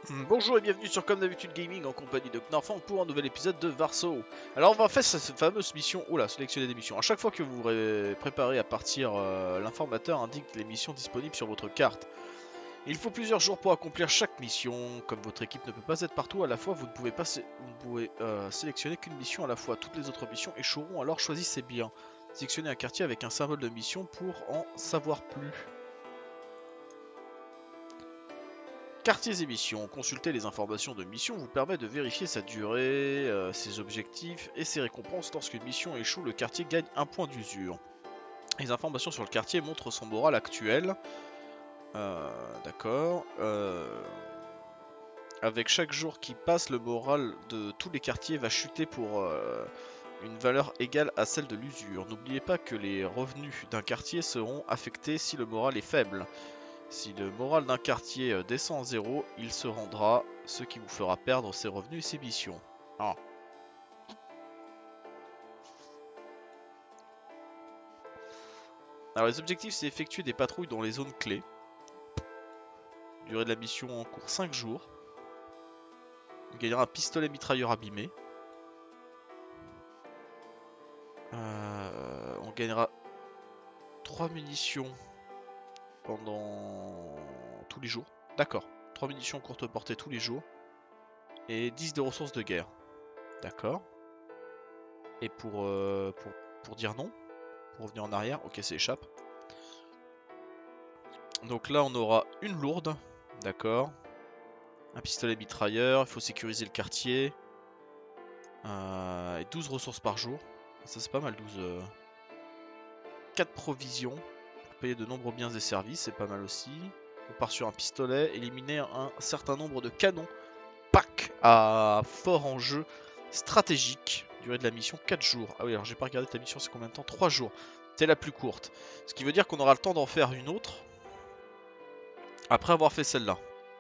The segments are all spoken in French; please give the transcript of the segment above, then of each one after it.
Bonjour et bienvenue sur Comme d'habitude Gaming en compagnie de Knarfan pour un nouvel épisode de Varso. Alors on va faire cette fameuse mission, oula, sélectionner des missions. À chaque fois que vous vous préparez à partir, l'informateur indique les missions disponibles sur votre carte. Il faut plusieurs jours pour accomplir chaque mission. Comme votre équipe ne peut pas être partout à la fois, vous ne pouvez, sélectionner qu'une mission à la fois. Toutes les autres missions échoueront, alors choisissez bien. Sélectionnez un quartier avec un symbole de mission pour en savoir plus. Quartiers et missions. Consulter les informations de mission vous permet de vérifier sa durée, ses objectifs et ses récompenses. Lorsqu'une mission échoue, le quartier gagne un point d'usure. Les informations sur le quartier montrent son moral actuel. D'accord. Avec chaque jour qui passe, le moral de tous les quartiers va chuter pour une valeur égale à celle de l'usure. N'oubliez pas que les revenus d'un quartier seront affectés si le moral est faible. Si le moral d'un quartier descend à zéro, il se rendra, ce qui vous fera perdre ses revenus et ses missions. Ah. Alors les objectifs, c'est effectuer des patrouilles dans les zones clés. Durée de la mission en cours 5 jours. On gagnera un pistolet mitrailleur abîmé. On gagnera 3 munitions pendant tous les jours. D'accord. 3 munitions courte portée tous les jours. Et 10 de ressources de guerre. D'accord. Et pour dire non, pour revenir en arrière, ok, ça échappe. Donc là, on aura une lourde, d'accord. Un pistolet mitrailleur, il faut sécuriser le quartier. Et 12 ressources par jour. Ça, c'est pas mal, 12. 4 provisions pour payer de nombreux biens et services, c'est pas mal aussi. On part sur un pistolet, éliminer un certain nombre de canons. Pack à fort enjeu stratégique. Durée de la mission 4 jours. Ah oui, alors j'ai pas regardé ta mission, c'est combien de temps? 3 jours. C'est la plus courte. Ce qui veut dire qu'on aura le temps d'en faire une autre après avoir fait celle-là.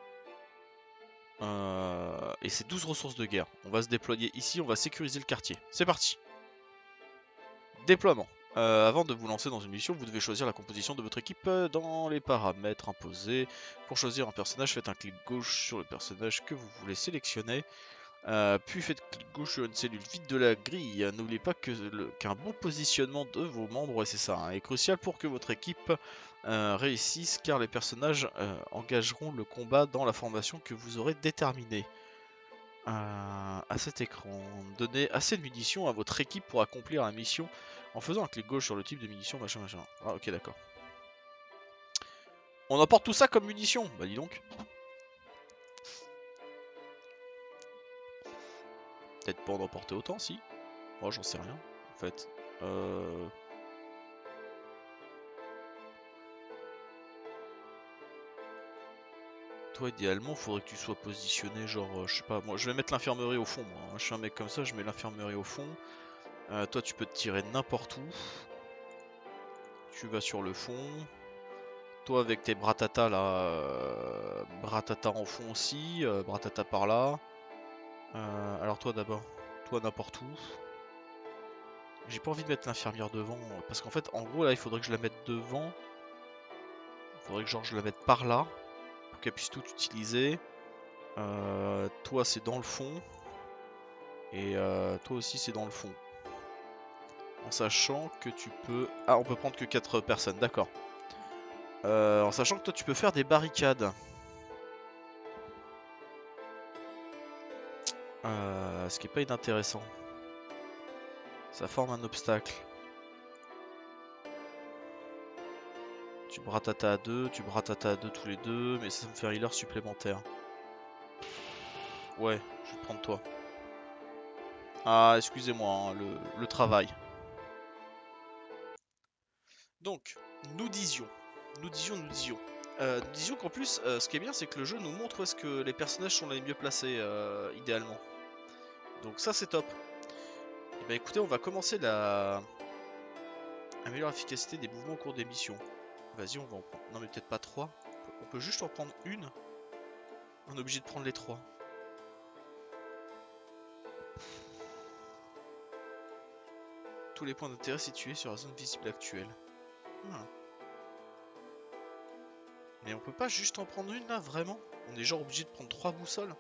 Et c'est 12 ressources de guerre. On va se déployer ici, on va sécuriser le quartier. C'est parti. Déploiement. Avant de vous lancer dans une mission, vous devez choisir la composition de votre équipe dans les paramètres imposés. Pour choisir un personnage, faites un clic gauche sur le personnage que vous voulez sélectionner. Puis faites clic gauche sur une cellule vide de la grille. N'oubliez pas qu'un bon positionnement de vos membres, et c'est ça, est crucial pour que votre équipe réussisse, car les personnages engageront le combat dans la formation que vous aurez déterminée. À cet écran, donnez assez de munitions à votre équipe pour accomplir la mission en faisant un clic gauche sur le type de munitions, machin machin. Ah ok, d'accord. On emporte tout ça comme munitions. Bah dis donc. Peut-être pas en emporter autant, si. Moi j'en sais rien, en fait. Toi idéalement faudrait que tu sois positionné genre, je sais pas, moi je vais mettre l'infirmerie au fond, moi, hein. Je suis un mec comme ça, je mets l'infirmerie au fond. Toi tu peux te tirer n'importe où. Tu vas sur le fond. Toi avec tes bratata là, bratata en fond aussi, bratata par là. Alors toi d'abord, toi n'importe où. J'ai pas envie de mettre l'infirmière devant, parce qu'en fait en gros là il faudrait que je la mette devant. Il faudrait que genre je la mette par là, pour qu'elle puisse tout utiliser. Toi c'est dans le fond. Et toi aussi c'est dans le fond. En sachant que tu peux... Ah, on peut prendre que 4 personnes, d'accord. En sachant que toi tu peux faire des barricades. Ce qui est pas inintéressant. Ça forme un obstacle. Tu bratata à 2, tu bratata à 2 tous les deux, mais ça me fait un healer supplémentaire. Ouais, je vais prendre toi. Ah, excusez-moi, hein, le travail. Donc, nous disions, nous disions, nous disions. Nous disions qu'en plus, ce qui est bien, c'est que le jeu nous montre où est-ce que les personnages sont les mieux placés, idéalement. Donc ça, c'est top. Et bah écoutez, on va commencer la... Améliorer l'efficacité des mouvements au cours des missions. Vas-y, on va en prendre... Non mais peut-être pas 3. On peut juste en prendre une. On est obligé de prendre les 3. Tous les points d'intérêt situés sur la zone visible actuelle. Hmm. Mais on peut pas juste en prendre une là, vraiment? On est genre obligé de prendre 3 boussoles.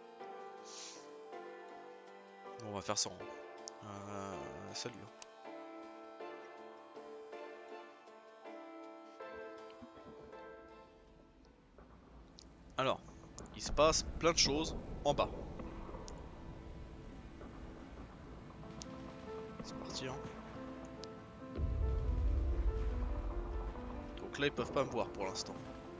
Bon, on va faire ça. Salut. Alors, il se passe plein de choses en bas. C'est parti, hein. Donc là, ils peuvent pas me voir pour l'instant.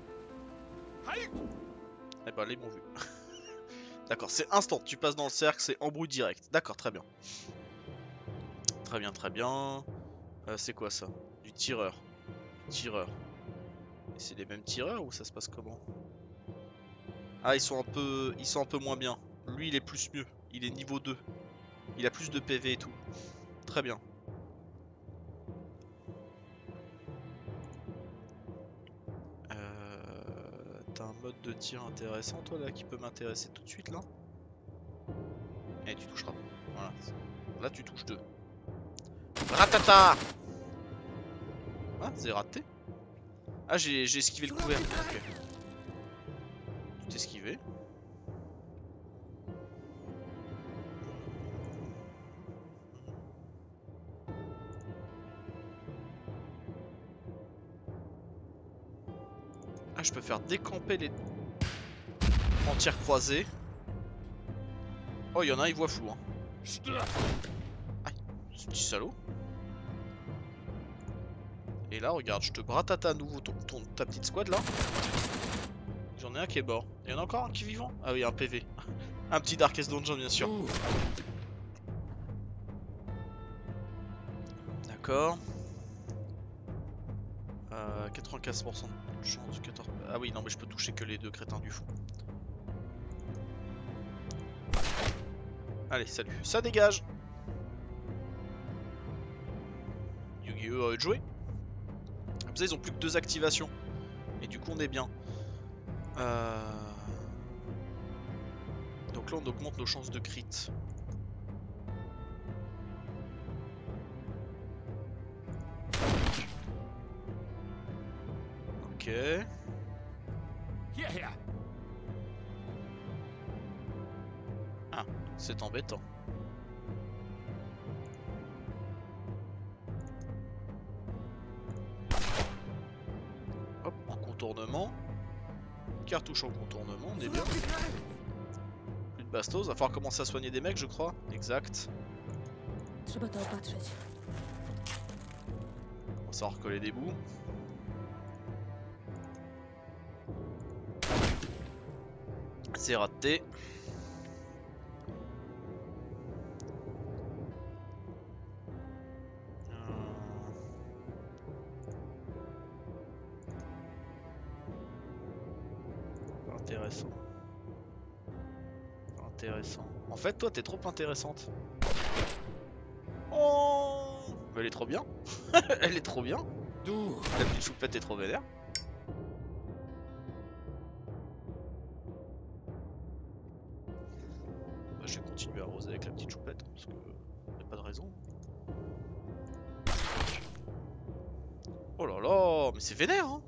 Eh ben, là, ils m'ont vu. D'accord, c'est instant. Tu passes dans le cercle, c'est embrouille direct. D'accord, très bien. Très bien, très bien. C'est quoi ça? Du tireur. Tireur. Et c'est les mêmes tireurs ou ça se passe comment? Ah, ils sont un peu moins bien. Lui, il est plus mieux. Il est niveau 2. Il a plus de PV et tout. Très bien. T'as un mode de tir intéressant, toi, là, qui peut m'intéresser tout de suite, là? Et tu toucheras. Voilà. Là, tu touches 2. Ratata! Ah, c'est raté. Ah, j'ai esquivé le couvert. Ok. Tu t'es esquivé. Ah, je peux faire décamper les... en tir croisé. Oh, il y en a un, il voit flou. Hein. Aïe, ce petit salaud. Et là, regarde, je te bratate à nouveau ta petite squad là. J'en ai un qui est mort. Il y en a encore un qui est vivant? Ah oui, un PV. Un petit Darkest Dungeon, bien sûr. D'accord. 95% de chance. 14... Ah oui, non, mais je peux toucher que les 2 crétins du fond. Allez, salut. Ça dégage. Yu-Gi-Oh! À eux de jouer. Comme ça, ils ont plus que 2 activations. Et du coup, on est bien. Donc là, on augmente nos chances de crit. Ok. Ah, c'est embêtant. Hop, en contournement. Cartouche en contournement, on est bien. Plus de bastos, va falloir commencer à soigner des mecs, je crois. Exact. On va savoir recoller des bouts. C'est raté. Pas intéressant. Pas intéressant. En fait, toi, t'es trop intéressante. Oh, mais elle est trop bien. Elle est trop bien. La petite choupette est trop vénère. Bah, je vais continuer à arroser avec la petite choupette, parce que y a pas de raison. Oh là là, mais c'est vénère, hein.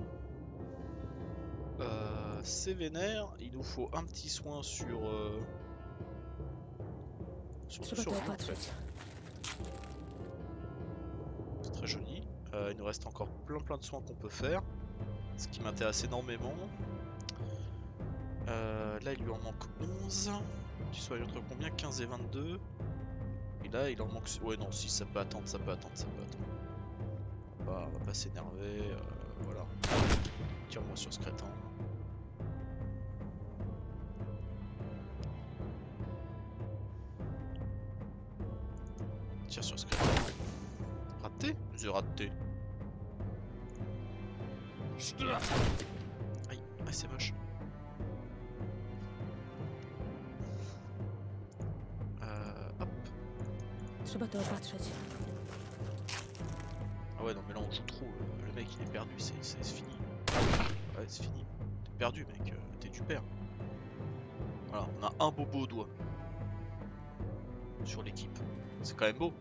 C'est vénère. Il nous faut un petit soin sur lui, en fait. C'est très joli. Il nous reste encore plein de soins qu'on peut faire. Ce qui m'intéresse énormément. Là, il lui en manque 11. Tu sois entre combien? 15 et 22. Et là, il en manque... Ouais, non, si, ça peut attendre, ça peut attendre, ça peut attendre. On va pas s'énerver. Voilà. Tire-moi sur ce crétin. Tire sur ce crétin. Raté? J'ai raté. Aïe, c'est moche. Hop. Ah ouais, non, mais là on joue trop. Le mec il est perdu, c'est fini. Ouais, c'est fini. T'es perdu, mec. T'es du père. Voilà, on a un bobo au doigt sur l'équipe. C'est quand même beau.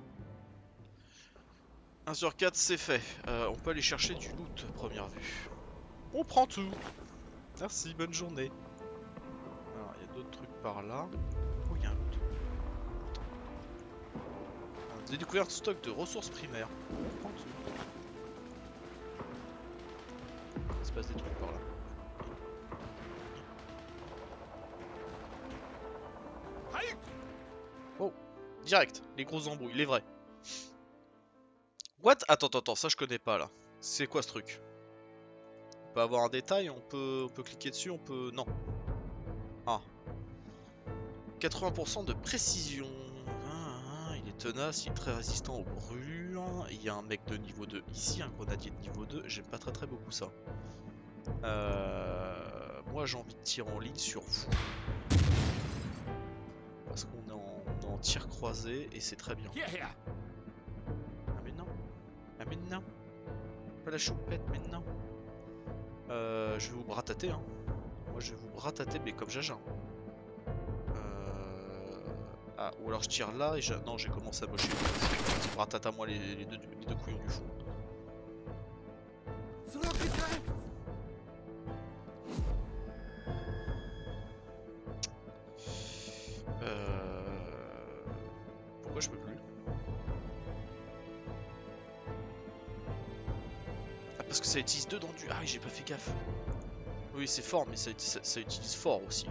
1 sur 4, c'est fait. On peut aller chercher du loot, première vue. On prend tout. Merci, bonne journée. d'autres trucs par là. Oh, il y a un autre. Des découvertes de stock de ressources primaires. Prends tout. Il se passe des trucs par là. Oh, direct, les grosses embrouilles, les vrais. What? Attends, ça je connais pas là. C'est quoi ce truc? On peut avoir un détail, on peut cliquer dessus, on peut... Non. Ah. 80% de précision. Il est tenace, il est très résistant aux brûlures. Il y a un mec de niveau 2 ici, un grenadier de niveau 2. J'aime pas très beaucoup ça. Moi j'ai envie de tirer en ligne sur vous. Parce qu'on est en tir croisé et c'est très bien. Ah mais non. Ah mais non. Pas la choupette, mais non. Je vais vous bratater hein. Moi je vais vous bratater mais comme Jaja. Ah ou alors je tire là et non j'ai commencé à mocher. Bratate à moi les deux couillons du fond. Pourquoi je peux plus? Ah parce que ça utilise deux dents du... Ah oui j'ai pas fait gaffe. Oui c'est fort mais ça utilise fort aussi.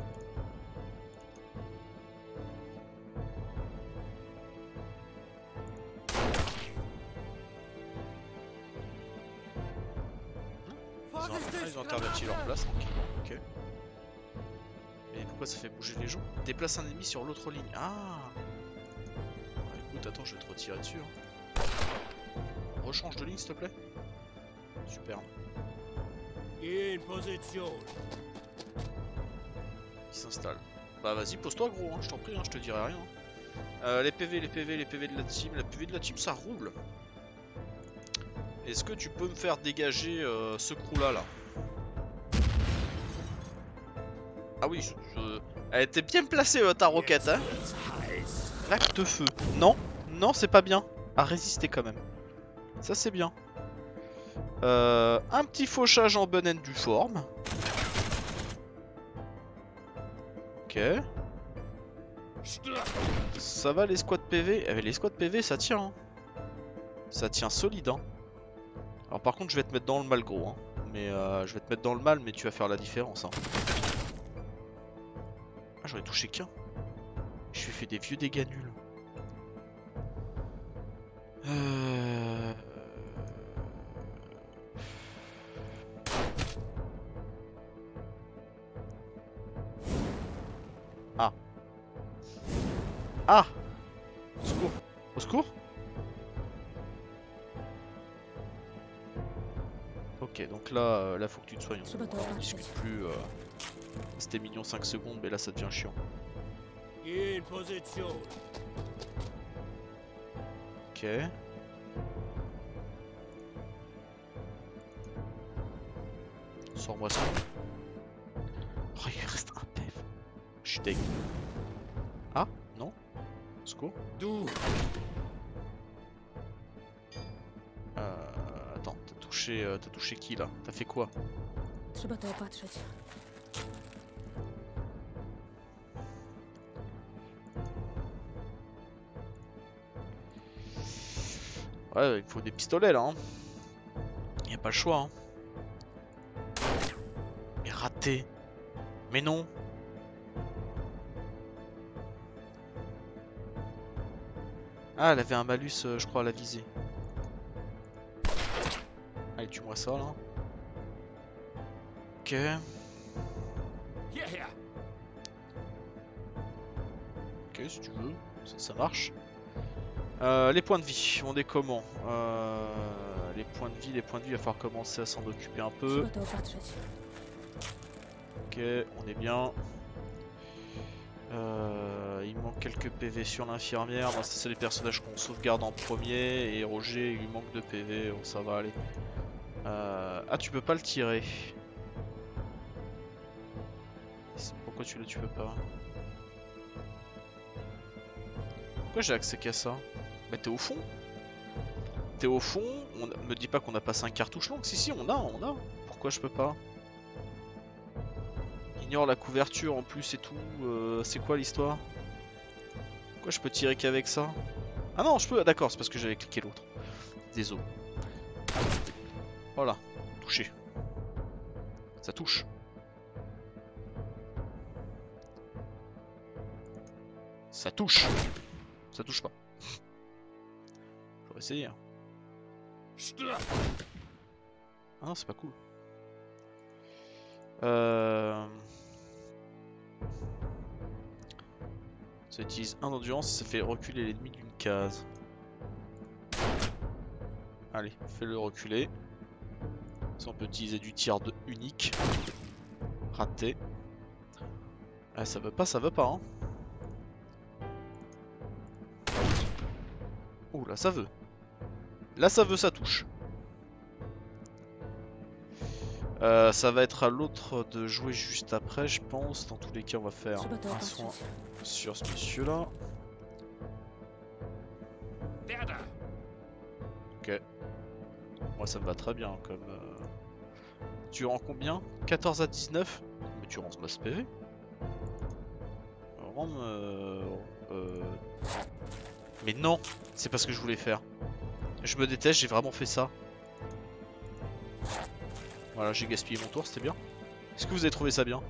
Ils ont interverti leur place tranquillement, ok. Mais pourquoi ça fait bouger les gens? Déplace un ennemi sur l'autre ligne. Ah écoute, attends, je vais te retirer dessus. Hein. Rechange de ligne, s'il te plaît. Super. In position. Il s'installe. Bah vas-y, pose-toi gros, hein, je t'en prie, hein, je te dirai rien. Les PV de la team. La PV de la team, ça roule. Est-ce que tu peux me faire dégager ce crew là Ah oui, elle était bien placée ta roquette, hein. Acte feu. Non, non, c'est pas bien. À résister quand même. Ça c'est bien. Un petit fauchage en bonne and due forme. Ok. Ça va les squads PV. Eh, les squads PV ça tient. Hein. Ça tient solide. Hein. Alors par contre je vais te mettre dans le mal gros. Hein. Mais je vais te mettre dans le mal mais tu vas faire la différence. Hein. Ah j'aurais touché qu'un. Je lui ai fait des vieux dégâts nuls. Ah. Ah. Au secours. Au secours. Ok, donc là, faut que tu te soignes. On discute plus. C'était mignon 5 secondes, mais là ça devient chiant. In position. Ok. Sors-moi ça. Oh, il reste un PF. Je suis deg. Ah, non. Secours. D'où? Attends, t'as touché qui là? T'as fait quoi? Trzeba to opatrzyć. Ouais, il faut des pistolets là. Hein. Y a pas le choix. Hein. Mais raté. Mais non. Ah, elle avait un malus, je crois, à la visée. Allez, tue-moi ça là. Ok. Ok, si tu veux, ça marche. Les points de vie, on est comment? Les points de vie, il va falloir commencer à s'en occuper un peu. Ok, on est bien. Il manque quelques PV sur l'infirmière. Moi, c'est les personnages qu'on sauvegarde en premier. Et Roger, il lui manque de PV. Bon, ça va aller. Ah, tu peux pas le tirer. Pourquoi tu peux pas? Pourquoi j'ai accès qu'à ça? Bah t'es au fond. T'es au fond. Me dis pas qu'on a pas 5 cartouches longues. Si, on a. Pourquoi je peux pas? Ignore la couverture en plus et tout. C'est quoi l'histoire? Pourquoi je peux tirer qu'avec ça? Ah non, je peux. D'accord, c'est parce que j'avais cliqué l'autre. Désolé. Voilà, touché. Ça touche. Ça touche. Ça touche pas. J'aurais essayé. Hein. Ah non, c'est pas cool. Ça utilise 1 d'endurance, ça fait reculer l'ennemi d'une case. Allez, fais-le reculer. Ça, on peut utiliser du tir de unique. Raté. Ah, ça veut pas, hein. Oh là, ça veut. Là, ça veut, ça touche. Ça va être à l'autre de jouer juste après, je pense. Dans tous les cas, on va faire un soin sur ce monsieur-là. Ok. Moi, ça me va très bien. Comme tu rends combien? 14 à 19. Mais tu rends ce masse PV. Mais non, c'est pas ce que je voulais faire. Je me déteste, j'ai vraiment fait ça. Voilà, j'ai gaspillé mon tour, c'était bien. Est-ce que vous avez trouvé ça bien?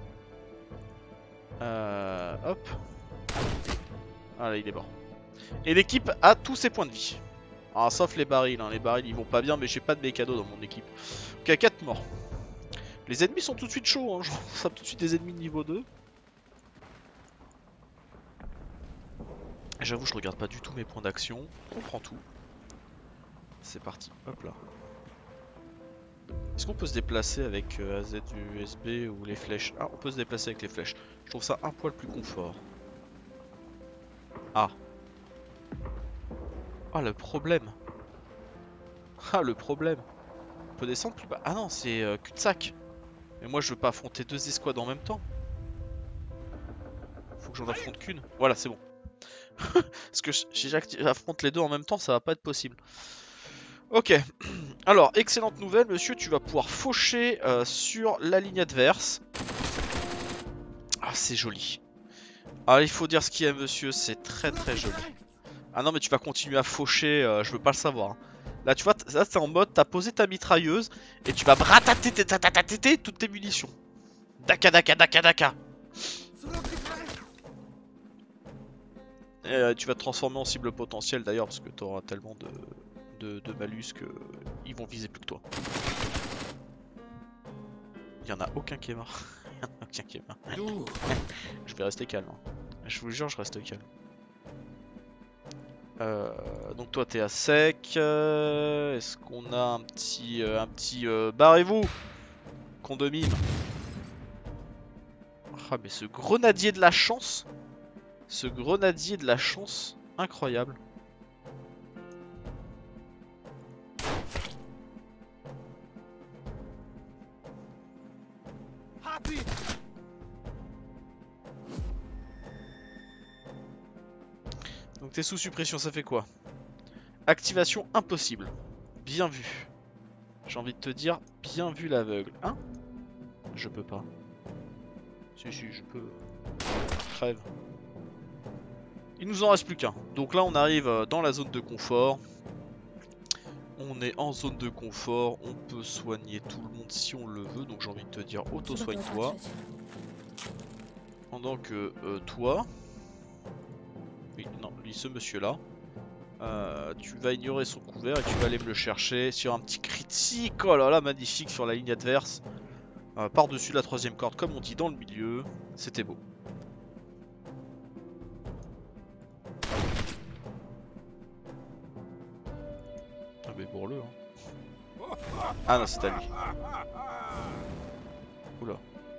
Hop. Voilà, il est mort. Et l'équipe a tous ses points de vie. Ah, sauf les barils, hein. Les barils ils vont pas bien, mais j'ai pas de mécano dans mon équipe. Ok, 4 morts. Les ennemis sont tout de suite chauds, hein. Je frappe tout de suite des ennemis de niveau 2. J'avoue, je regarde pas du tout mes points d'action. On prend tout. C'est parti, hop là. Est-ce qu'on peut se déplacer avec AZ, USB ou les flèches? Ah, on peut se déplacer avec les flèches. Je trouve ça un poil plus confort. Ah. Ah, le problème. Ah, le problème. On peut descendre plus bas. Ah non, c'est cul-de-sac. Mais moi, je veux pas affronter 2 escouades en même temps. Faut que j'en affronte qu'une. Voilà, c'est bon. Parce que si j'affronte les deux en même temps, ça va pas être possible. Ok. Alors, excellente nouvelle, monsieur, tu vas pouvoir faucher sur la ligne adverse. Ah, c'est joli. Ah, il faut dire ce qu'il y a, monsieur, c'est très très joli. Ah non, mais tu vas continuer à faucher, je veux pas le savoir. Hein. Là, tu vois, là, c'est en mode, t'as posé ta mitrailleuse et tu vas bratater toutes tes munitions. Daka daka daka daka. Et, tu vas te transformer en cible potentielle d'ailleurs, parce que t'auras tellement de malus que ils vont viser plus que toi. Il y en a aucun qui est mort. Il y en a aucun qui est mort. Je vais rester calme. Hein. Je vous jure, je reste calme. Donc toi t'es à sec. Est-ce qu'on a un petit barrez-vous qu'on domine. Ah mais ce grenadier de la chance. Ce grenadier de la chance. Incroyable. Donc t'es sous suppression, ça fait quoi? Activation impossible. Bien vu. J'ai envie de te dire, bien vu l'aveugle. Hein? Je peux pas. Si, je peux. Crève. Il nous en reste plus qu'un. Donc là on arrive dans la zone de confort. On est en zone de confort. On peut soigner tout le monde si on le veut. Donc j'ai envie de te dire, auto-soigne-toi. Pendant que toi... Oui, non, lui, ce monsieur-là. Tu vas ignorer son couvert et tu vas aller me le chercher sur un petit critique. Oh là là, magnifique sur la ligne adverse. Par-dessus la troisième corde, comme on dit dans le milieu. C'était beau. Ah mais bourre-le hein. Ah non, c'est à lui. Oula.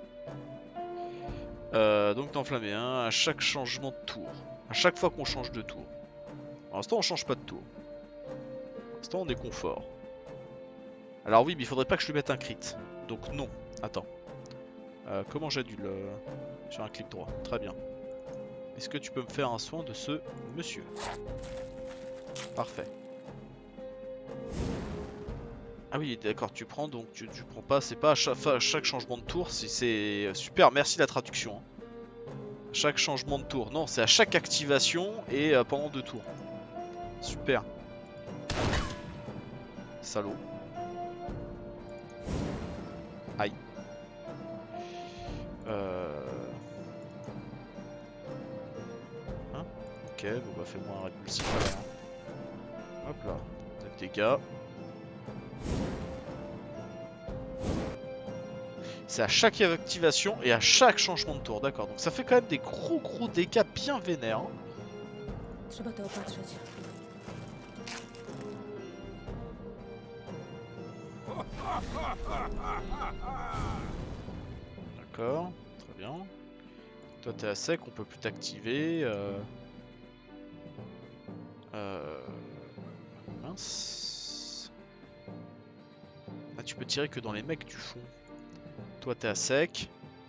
Donc t'es enflammé hein, à chaque changement de tour. À chaque fois qu'on change de tour. Pour l'instant on change pas de tour. Pour l'instant on est confort. Alors oui mais il faudrait pas que je lui mette un crit. Donc non. Attends. Comment j'annule sur un clic droit. Très bien. Est-ce que tu peux me faire un soin de ce monsieur? Parfait. Ah oui, d'accord, tu prends donc tu prends pas, c'est pas à chaque changement de tour, c'est super, merci la traduction. Hein. Chaque changement de tour, non, c'est à chaque activation et pendant 2 tours. Super. Salaud. Aïe. Hein, ok, bon bah fais-moi un répulsif alors. Hop là, des dégâts. C'est à chaque activation et à chaque changement de tour, d'accord. Donc ça fait quand même des gros dégâts bien vénères. Hein. Trzeba to opatrzeć. D'accord, très bien. Toi t'es à sec, on peut plus t'activer. Mince. Ah, tu peux tirer que dans les mecs du fond. Toi t'es à sec.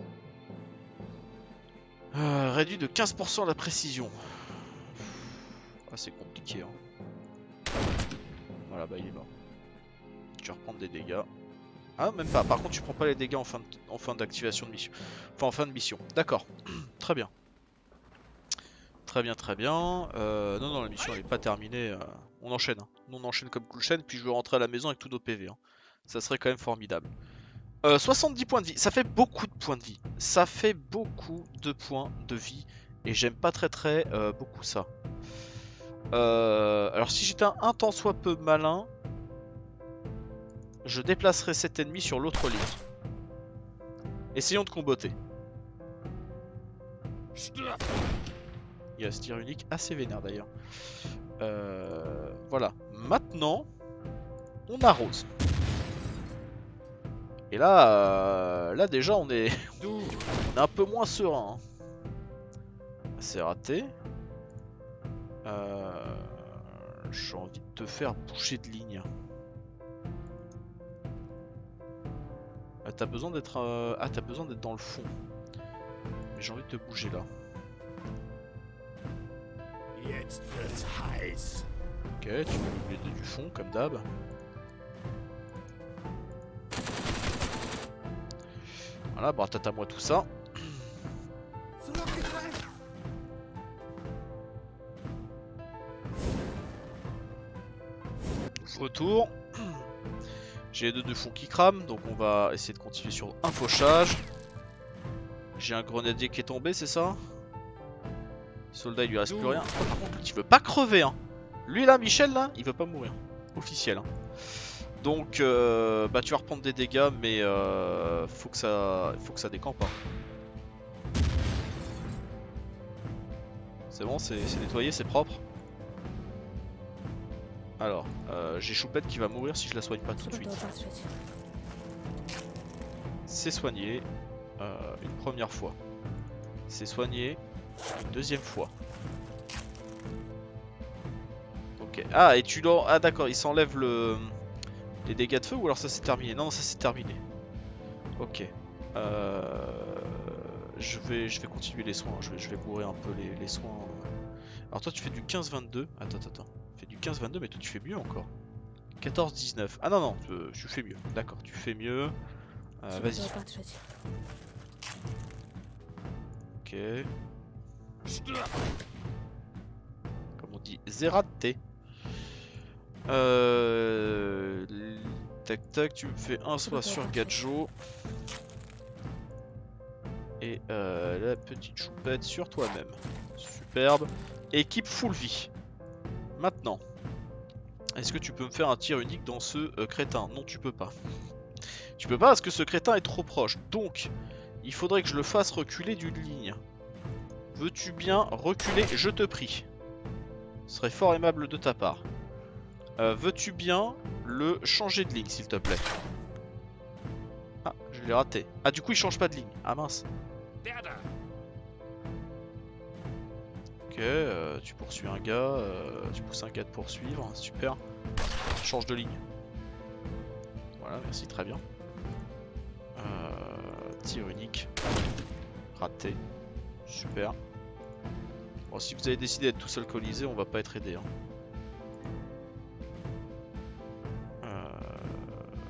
Réduit de 15% la précision. Ah c'est compliqué hein. Voilà bah il est mort. Tu vas reprendre des dégâts. Ah même pas, par contre tu prends pas les dégâts en fin d'activation de mission. Enfin en fin de mission. D'accord. Très bien. Très bien. Non la mission elle est pas terminée. On enchaîne. Hein. On enchaîne comme Kulchen puis je veux rentrer à la maison avec tous nos PV. Hein. Ça serait quand même formidable. 70 points de vie, ça fait beaucoup de points de vie. Ça fait beaucoup de points de vie. Et j'aime pas très beaucoup ça. Alors si j'étais un tant soit peu malin, je déplacerai cet ennemi sur l'autre ligne. Essayons de comboter. Il y a ce tir unique assez vénère d'ailleurs. Voilà. Maintenant, on arrose. Et là, là déjà on est, on est un peu moins serein. Hein. C'est raté. J'ai envie de te faire bouger de ligne. T'as besoin d'être t'as besoin d'être dans le fond. Mais j'ai envie de te bouger là. Ok, tu peux doubler du fond comme d'hab. Voilà, bratata moi tout ça. Je retourne. J'ai les deux de fond qui crament, donc on va essayer de continuer sur un fauchage. J'ai un grenadier qui est tombé, c'est ça? Soldat, il lui reste plus rien. Oh, par contre, il veut pas crever. Hein. Lui là, Michel là, il veut pas mourir. Officiel. Hein. Donc, bah tu vas reprendre des dégâts, mais faut que ça décampe. Hein. C'est bon, c'est nettoyé, c'est propre. Alors, j'ai Choupette qui va mourir si je la soigne pas tout de suite. C'est soigné une première fois. C'est soigné une deuxième fois. Ok. Ah, et tu l'as... Ah d'accord, il s'enlève les dégâts de feu ou alors ça c'est terminé? Non, ça c'est terminé. Ok. Je vais continuer les soins. Je vais bourrer un peu les soins. Alors toi tu fais du 15-22. Attends. Tu fais du 15-22 mais toi tu fais mieux encore. 14-19. Ah non, tu fais mieux. D'accord, tu fais mieux. Vas-y. Ok. Comme on dit, zératé. Tac, tu me fais un soin sur Gadjo. Et la petite choupette sur toi-même. Superbe. Équipe full vie. Maintenant. Est-ce que tu peux me faire un tir unique dans ce crétin? Non, tu peux pas. Tu peux pas parce que ce crétin est trop proche. Donc, il faudrait que je le fasse reculer d'une ligne. Veux-tu bien reculer? Je te prie. Ce serait fort aimable de ta part. Veux-tu bien le changer de ligne, s'il te plaît? Ah, je l'ai raté. Ah, du coup, il change pas de ligne. Ah, mince. Ok, tu poursuis un gars. Tu pousses un gars de poursuivre. Super. Change de ligne. Voilà, merci, très bien. Tir unique. Raté. Super. Bon, si vous avez décidé d'être tous alcoolisés, on va pas être aidé. Hein.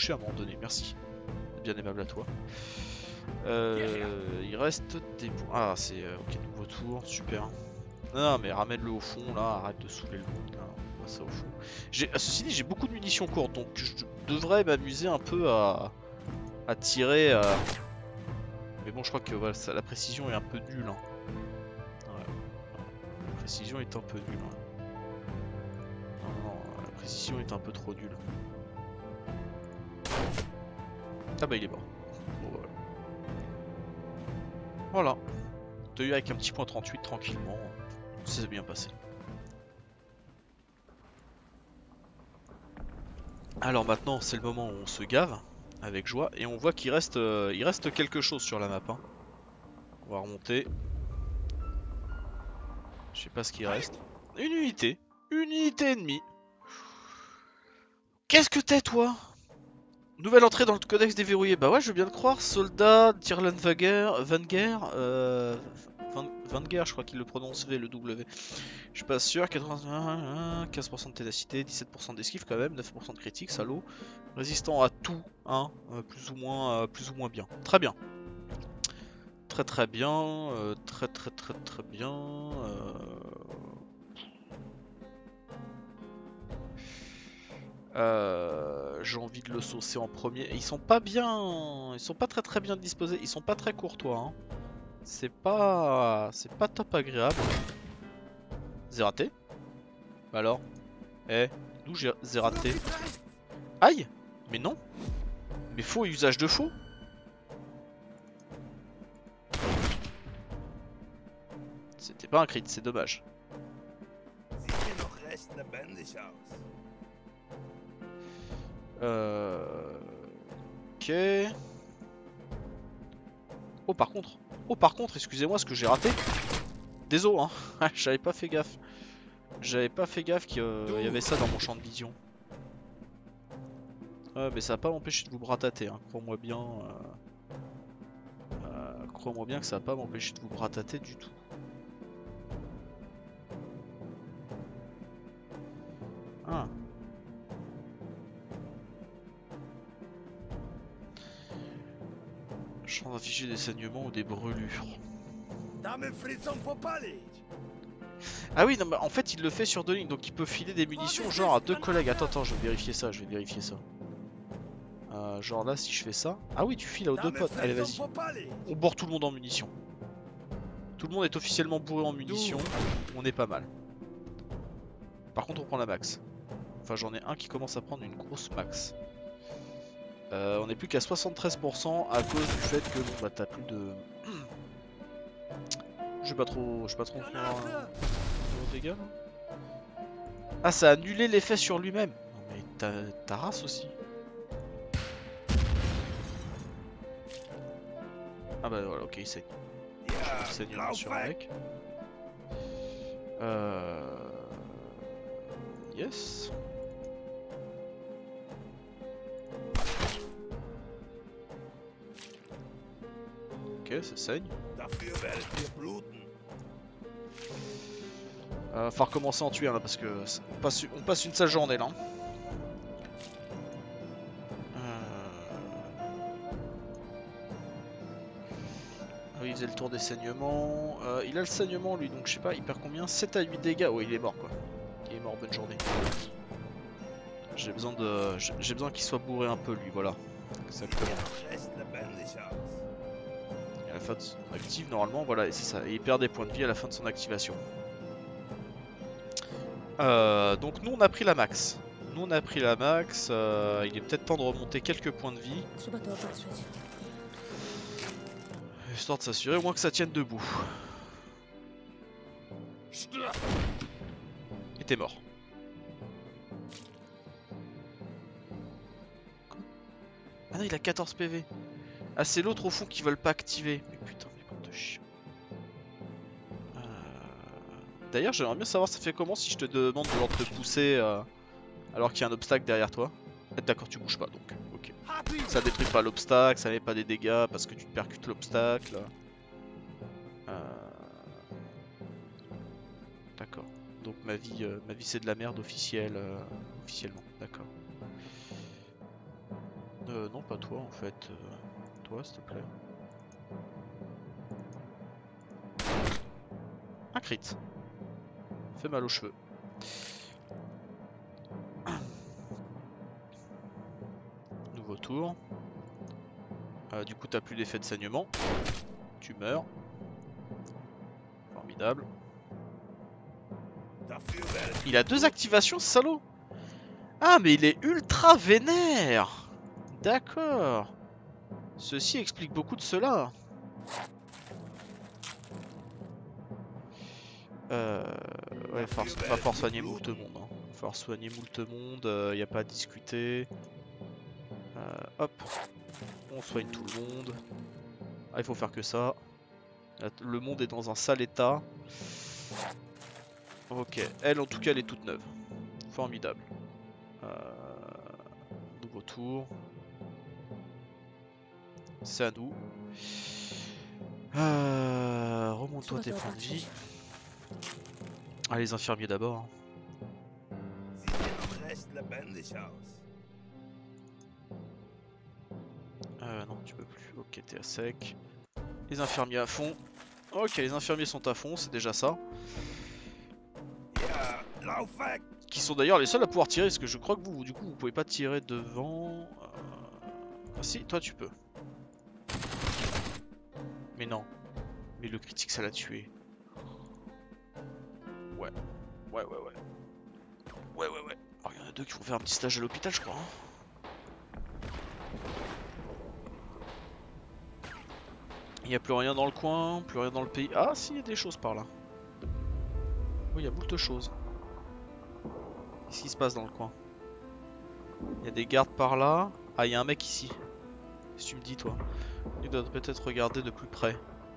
à un moment donné, merci. Bien aimable à toi. Il reste des points. Ah, c'est ok, nouveau tour, super. Non, mais ramène-le au fond là, arrête de saouler le monde là. On va ça au fond. Ceci dit, j'ai beaucoup de munitions courtes donc je devrais m'amuser un peu à tirer. Mais bon, je crois que voilà, la précision est un peu nulle. Hein. Ouais. La précision est un peu nulle. Hein. Non, la précision est un peu trop nulle. Ah bah il est mort. Bon, voilà. Voilà. T'as eu avec un petit point 38 tranquillement. Ça s'est bien passé. Alors maintenant c'est le moment où on se gave avec joie et on voit qu'il reste, il reste quelque chose sur la map. Hein. On va remonter. Je sais pas ce qu'il reste. Une unité. Une unité ennemie. Qu'est-ce que t'es toi? Nouvelle entrée dans le codex déverrouillé. Bah ouais, je veux bien le croire. Soldat, Tyrland Vanguard, je crois qu'il le prononce V, le W. Je suis pas sûr. 80, 15% de ténacité, 17% d'esquive quand même, 9% de critique, salaud. Résistant à tout, hein, plus ou moins bien. Très bien. Très bien. Très bien. J'ai envie de le saucer en premier. Et ils sont pas bien. Ils sont pas très bien disposés. Ils sont pas très courtois. Hein. C'est pas top agréable. Zératé. Bah alors. Eh. D'où j'ai zératé? Aïe. Mais non. Mais faux usage de faux. C'était pas un crit. C'est dommage. Ok. Oh par contre, excusez-moi ce que j'ai raté. Désolé hein, j'avais pas fait gaffe. J'avais pas fait gaffe qu'il y avait ça dans mon champ de vision. Mais ça va pas m'empêcher de vous bratater, hein. Crois-moi bien. Crois-moi bien que ça va pas m'empêcher de vous bratater du tout. Ah. Champ d'afficher des saignements ou des brûlures. Ah oui, non, mais en fait il le fait sur 2 lignes, donc il peut filer des munitions genre à 2 collègues. Attends, je vais vérifier ça, genre là, si je fais ça... Ah oui, tu files aux 2 potes, allez vas-y. On bourre tout le monde en munitions. Tout le monde est officiellement bourré en munitions, on est pas mal. Par contre on prend la max. Enfin j'en ai un qui commence à prendre une grosse max. On est plus qu'à 73% à cause du fait que bon bah t'as plus de... Je vais pas trop faire de dégâts là. Ah ça a annulé l'effet sur lui-même. Non mais ta race aussi. Ah bah voilà, ok il saigne. Je saigne sur un mec. Yes. Ok, ça saigne. Faut recommencer à en tuer là parce que on passe une sale journée là. Ah oui, il faisait le tour des saignements. Il a le saignement lui donc je sais pas, il perd combien? 7 à 8 dégâts. Oh il est mort quoi. Il est mort, bonne journée. J'ai besoin qu'il soit bourré un peu lui, voilà. Exactement. Et à la fin de son active normalement, voilà, et c'est ça. Et il perd des points de vie à la fin de son activation. Donc nous on a pris la max. Il est peut-être temps de remonter quelques points de vie. Histoire de s'assurer au moins que ça tienne debout. Et t'es mort. Ah non il a 14 PV. Ah c'est l'autre au fond qui veulent pas activer. Mais putain mais bande de chiens. D'ailleurs j'aimerais bien savoir ça fait comment si je te demande de te pousser alors qu'il y a un obstacle derrière toi. D'accord tu bouges pas donc. Ok. Ça détruit pas l'obstacle, ça met pas des dégâts parce que tu te percutes l'obstacle. D'accord. Donc ma vie c'est de la merde officiellement. D'accord. Non, pas toi en fait. Toi, s'il te plaît. Un crit. Fait mal aux cheveux. Nouveau tour. Du coup, t'as plus d'effet de saignement. Tu meurs. Formidable. Il a 2 activations, ce salaud. Ah, mais il est ultra vénère. D'accord. Ceci explique beaucoup de cela. Ouais, va falloir soigner moult monde. Hein. Va falloir soigner moult monde, y a pas à discuter. Hop. On soigne tout le monde. Ah, il faut faire que ça. Le monde est dans un sale état. Ok, elle en tout cas elle est toute neuve. Formidable. Nouveau tour. C'est à nous. Remonte-toi tes points de vie. Ah, les infirmiers d'abord. Non, tu peux plus. Ok, t'es à sec. Les infirmiers à fond. Ok, les infirmiers sont à fond, c'est déjà ça. Qui sont d'ailleurs les seuls à pouvoir tirer, parce que je crois que vous, du coup, vous pouvez pas tirer devant. Ah si, toi tu peux. Mais non. Mais le critique, ça l'a tué. Ouais. Ouais. Alors, il y en a 2 qui vont faire un petit stage à l'hôpital, je crois. Hein. Il n'y a plus rien dans le coin, plus rien dans le pays. Ah, si, il y a des choses par là. Oui, il y a beaucoup de choses. Qu'est-ce qui se passe dans le coin? Il y a des gardes par là. Ah, il y a un mec ici. Qu'est-ce que tu me dis, toi? Il doit peut-être regarder de plus près.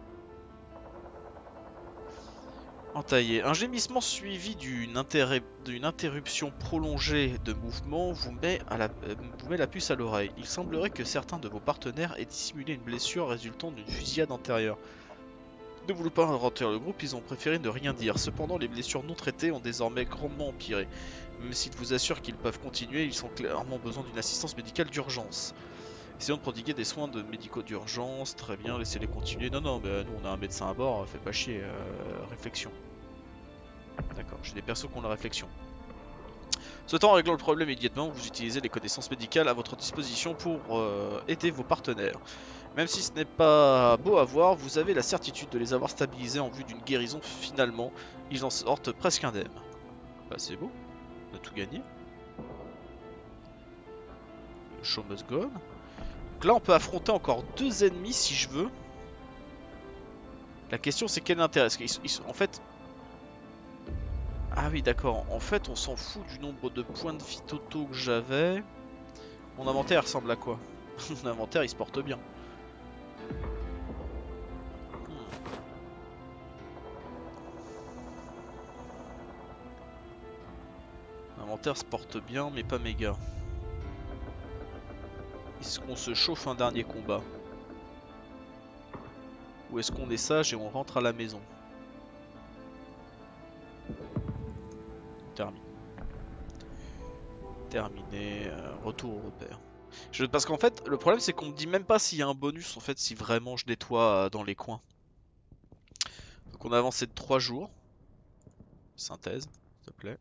Entaillé. Un gémissement suivi d'une interruption prolongée de mouvement vous met la puce à l'oreille. Il semblerait que certains de vos partenaires aient dissimulé une blessure résultant d'une fusillade antérieure. Ne voulant pas ralentir le groupe, ils ont préféré ne rien dire. Cependant, les blessures non traitées ont désormais grandement empiré. Même s'ils vous assurent qu'ils peuvent continuer, ils ont clairement besoin d'une assistance médicale d'urgence. Essayons de prodiguer des soins médicaux d'urgence. Très bien, laissez-les continuer. Non, mais nous on a un médecin à bord, fais pas chier. Réflexion. D'accord, j'ai des persos qui ont la réflexion. Souhaitant régler le problème immédiatement, vous utilisez les connaissances médicales à votre disposition pour aider vos partenaires. Même si ce n'est pas beau à voir, vous avez la certitude de les avoir stabilisés en vue d'une guérison finalement. Ils en sortent presque indemnes. Bah c'est beau, on a tout gagné. Le show must go on. Donc là on peut affronter encore 2 ennemis si je veux. La question c'est quel intérêt. En fait... Ah oui d'accord, en fait on s'en fout du nombre de points de vie totaux que j'avais. Mon inventaire ressemble à quoi? Mon inventaire il se porte bien. L'inventaire se porte bien mais pas méga. Est-ce qu'on se chauffe un dernier combat? Ou est-ce qu'on est sage et on rentre à la maison? Terminé, retour au repère. Parce qu'en fait, le problème c'est qu'on me dit même pas s'il y a un bonus en fait si vraiment je nettoie dans les coins. Donc on a avancé de 3 jours. Synthèse, s'il te plaît.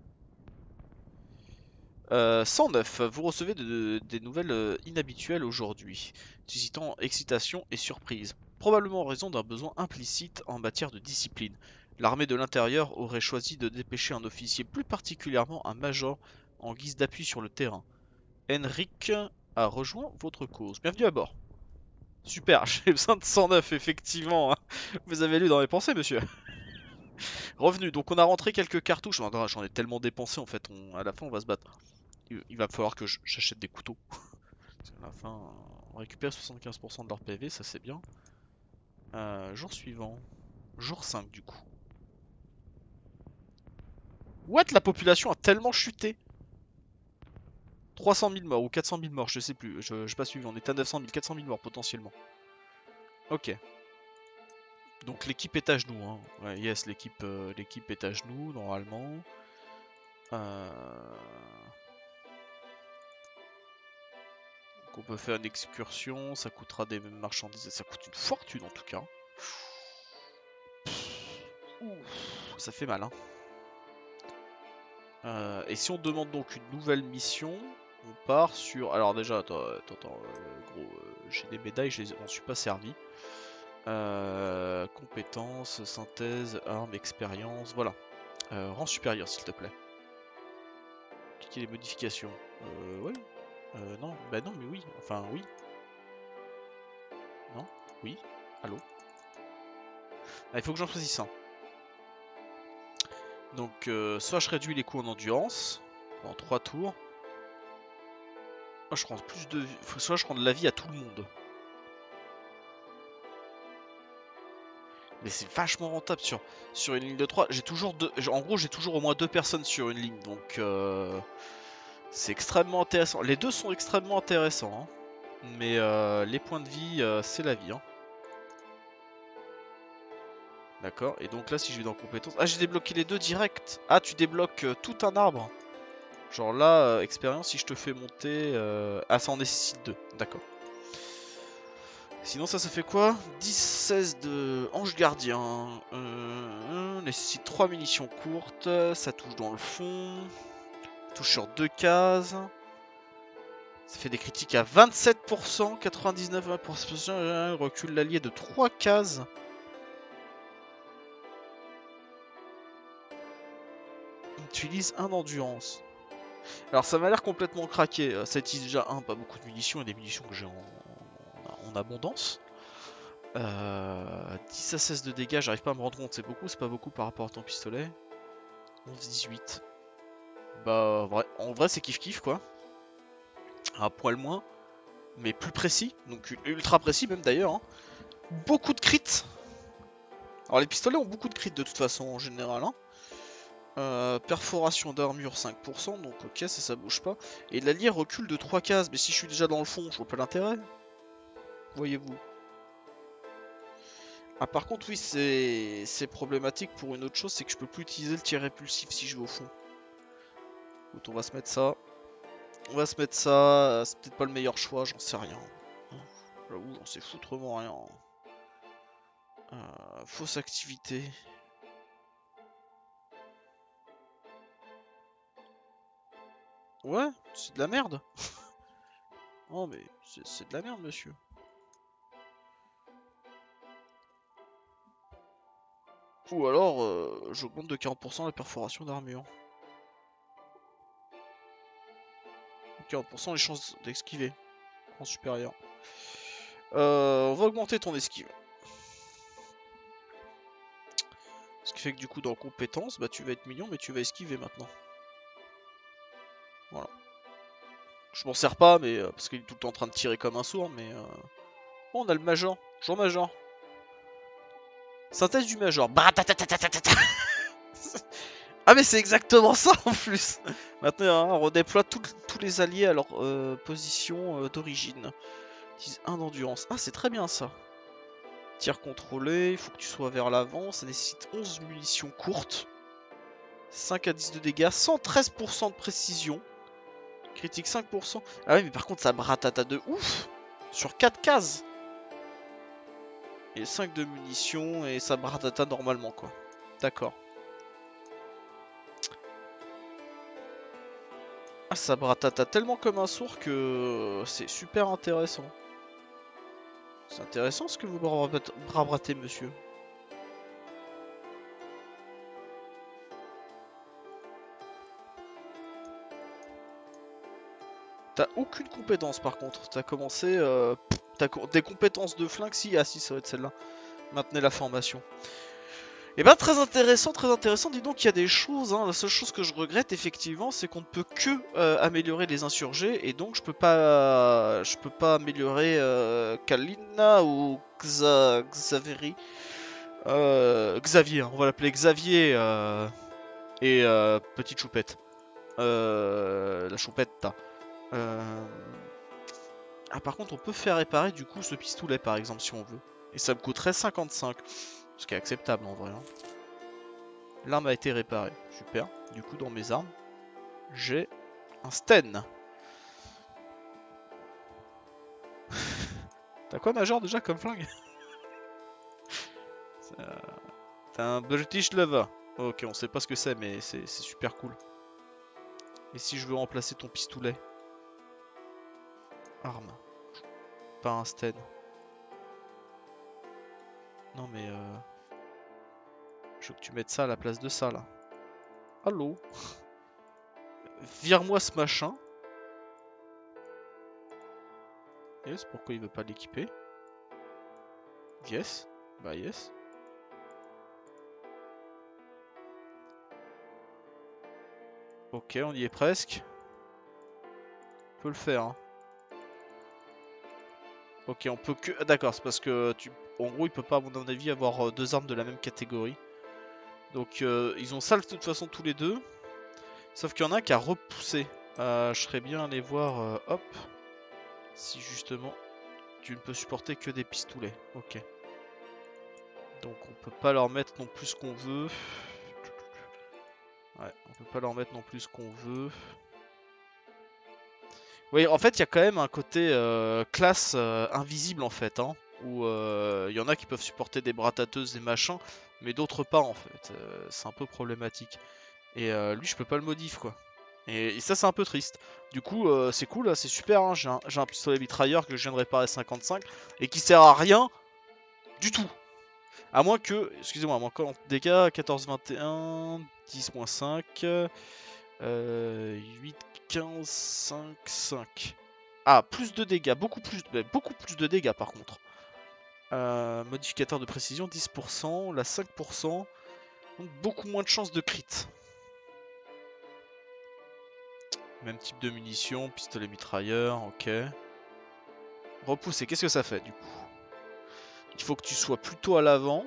109, vous recevez des nouvelles inhabituelles aujourd'hui, suscitant excitation et surprise, probablement en raison d'un besoin implicite en matière de discipline. L'armée de l'intérieur aurait choisi de dépêcher un officier, plus particulièrement un major, en guise d'appui sur le terrain. Henrik a rejoint votre cause. Bienvenue à bord. Super, j'ai besoin de 109 effectivement. Hein. Vous avez lu dans mes pensées, monsieur. Revenu, donc on a rentré quelques cartouches. J'en ai tellement dépensé en fait, à la fin on va se battre. Il va falloir que j'achète des couteaux. Parce qu'à la fin, on récupère 75% de leur PV, ça c'est bien. Jour suivant. Jour 5 du coup. What? La population a tellement chuté. 300 000 morts ou 400 000 morts, je sais plus. Je n'ai pas suivi, on est à 900 000, 400 000 morts potentiellement. Ok. Donc l'équipe est à genoux. Hein. Ouais, yes, l'équipe est à genoux normalement. Donc on peut faire une excursion, ça coûtera des marchandises, ça coûte une fortune en tout cas. Ça fait mal, hein. Et si on demande donc une nouvelle mission, on part sur... Alors déjà, attends, gros, j'ai des médailles, je m'en suis pas servi. Compétences, synthèse, armes, expérience, voilà. Rang supérieur s'il te plaît. Cliquez les modifications. Ouais. Non, bah non, mais oui. Enfin, oui. Non, oui. Allô. Ah, il faut que j'en choisisse un. Donc, soit je réduis les coûts en endurance pendant 3 tours. Soit je rends plus de vie, soit je rends de la vie à tout le monde. Mais c'est vachement rentable sur une ligne de 3. J'ai toujours deux, en gros, j'ai toujours au moins 2 personnes sur une ligne. Donc, c'est extrêmement intéressant. Les deux sont extrêmement intéressants. Hein. Mais les points de vie, c'est la vie. Hein. D'accord. Et donc là, si je vais dans compétences... Ah, j'ai débloqué les deux direct. Ah, tu débloques tout un arbre. Genre là, expérience, si je te fais monter... Ah, ça en nécessite 2. D'accord. Sinon ça fait quoi? 10-16 de ange gardien. Nécessite 3 munitions courtes. Ça touche dans le fond. Touche sur 2 cases. Ça fait des critiques à 27%, 99%. Recule l'allié de 3 cases. Utilise un endurance. Alors ça m'a l'air complètement craqué. Ça utilise déjà pas beaucoup de munitions et des munitions que j'ai en abondance. 10 à 16 de dégâts, j'arrive pas à me rendre compte, c'est pas beaucoup par rapport à ton pistolet. 11-18. Bah en vrai c'est kiff quoi. Un poil moins, mais plus précis, donc ultra précis même d'ailleurs. Hein. Beaucoup de crits. Alors les pistolets ont beaucoup de crits de toute façon en général. Hein. Perforation d'armure 5%, donc ok ça bouge pas. Et l'allié recule de 3 cases, mais si je suis déjà dans le fond, je vois pas l'intérêt. Voyez-vous. Ah par contre oui c'est problématique pour une autre chose, c'est que je peux plus utiliser le tir répulsif si je vais au fond. Écoute, on va se mettre ça. On va se mettre ça, c'est peut-être pas le meilleur choix, j'en sais rien. J'avoue, j'en sais foutrement rien. Fausse activité. Ouais, c'est de la merde. Oh mais c'est de la merde monsieur. Ou alors, j'augmente de 40% la perforation d'armure. 40% les chances d'esquiver. En supérieur. On va augmenter ton esquive. Ce qui fait que du coup dans compétences, bah tu vas être mignon mais tu vas esquiver maintenant. Voilà. Je m'en sers pas mais parce qu'il est tout le temps en train de tirer comme un sourd mais... Oh, on a le major. Jean Major. Synthèse du major. Ah mais c'est exactement ça en plus. Maintenant hein, on redéploie tous les alliés à leur position d'origine. Utilise 1 d'endurance. Ah c'est très bien ça. Tir contrôlé, il faut que tu sois vers l'avant. Ça nécessite 11 munitions courtes. 5 à 10 de dégâts, 113% de précision. Critique 5%. Ah oui mais par contre ça bratata de ouf. Sur 4 cases. Et 5 de munitions et ça bratata normalement quoi. D'accord. Ah, ça bratata tellement comme un sourd que c'est super intéressant. C'est intéressant ce que vous bratez, monsieur. T'as aucune compétence par contre. T'as commencé... T'as des compétences de flingue si... Ah si, ça va être celle-là. Maintenez la formation. Et bah très intéressant, très intéressant. Dis donc il y a des choses, hein. La seule chose que je regrette effectivement, c'est qu'on ne peut que améliorer les insurgés et donc je peux pas améliorer Kalina ou Xavier. Xavier, on va l'appeler Xavier et petite choupette. La choupette. Ah par contre on peut faire réparer du coup ce pistolet par exemple si on veut. Et ça me coûterait 55. Ce qui est acceptable en vrai. Hein. L'arme a été réparée. Super. Du coup, dans mes armes, j'ai un Sten. T'as quoi, Major, déjà, comme flingue? T'as un British Lover. Ok, on sait pas ce que c'est, mais c'est super cool. Et si je veux remplacer ton pistolet? Arme. Pas un Sten. Non mais je veux que tu mettes ça à la place de ça là. Allô? Vire-moi ce machin. Yes, pourquoi il veut pas l'équiper? Yes. Bah yes. Ok, on y est presque. On peut le faire. Hein. Ok, on peut que... D'accord, c'est parce que en gros, il peut pas, à mon avis, avoir deux armes de la même catégorie. Donc, ils ont ça de toute façon tous les deux. Sauf qu'il y en a un qui a repoussé. Je serais bien allé voir, hop, si justement tu ne peux supporter que des pistolets. Ok. Donc on peut pas leur mettre non plus ce qu'on veut. Ouais, on peut pas leur mettre non plus ce qu'on veut. Oui, en fait, il y a quand même un côté classe invisible en fait, hein, où il y en a qui peuvent supporter des bras tâteuses et machins, mais d'autres pas en fait. C'est un peu problématique. Et lui, je peux pas le modif quoi. Et ça, c'est un peu triste. Du coup, c'est cool, c'est super. Hein. J'ai un pistolet mitrailleur que je viens de réparer à 55 et qui sert à rien du tout. À moins que, excusez-moi, moins 40 dégâts, 14-21, 10-5, 8, 15, 5, 5. Ah, plus de dégâts, beaucoup plus de dégâts par contre. Modificateur de précision, 10%, là 5%, donc beaucoup moins de chances de crit. Même type de munitions, pistolet mitrailleur, ok. Repousser, qu'est-ce que ça fait du coup? Il faut que tu sois plutôt à l'avant.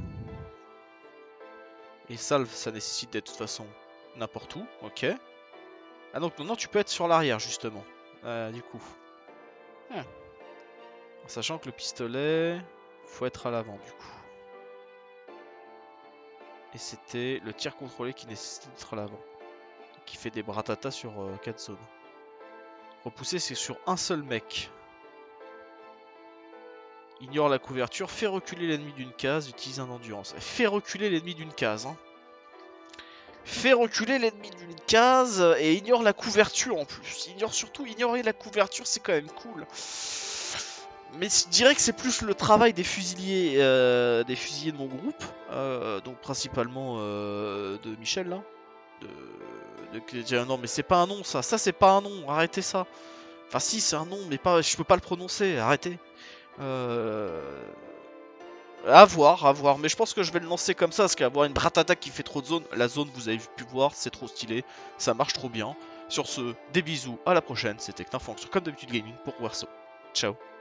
Et salve, ça nécessite d'être de toute façon n'importe où, ok. Ah donc non, tu peux être sur l'arrière justement, du coup. En sachant que le pistolet, faut être à l'avant du coup. Et c'était le tir contrôlé qui nécessite d'être à l'avant. Qui fait des bratata sur 4 zones. Repousser, c'est sur un seul mec. Ignore la couverture, fait reculer l'ennemi d'une case, utilise un endurance. Fait reculer l'ennemi d'une case. Hein. Fait reculer l'ennemi d'une case et ignore la couverture en plus. Ignorer la couverture, c'est quand même cool. Mais je dirais que c'est plus le travail des fusiliers de mon groupe, donc principalement de Michel là. Non mais c'est pas un nom ça c'est pas un nom, arrêtez ça. Enfin si c'est un nom mais pas, je peux pas le prononcer, arrêtez. À voir, mais je pense que je vais le lancer comme ça, parce qu'avoir une bratata qui fait trop de zone, la zone vous avez pu voir, c'est trop stylé, ça marche trop bien. Sur ce, des bisous, à la prochaine, c'était Knarfonx sur Comme d'habitude Gaming pour Warsaw. Ciao.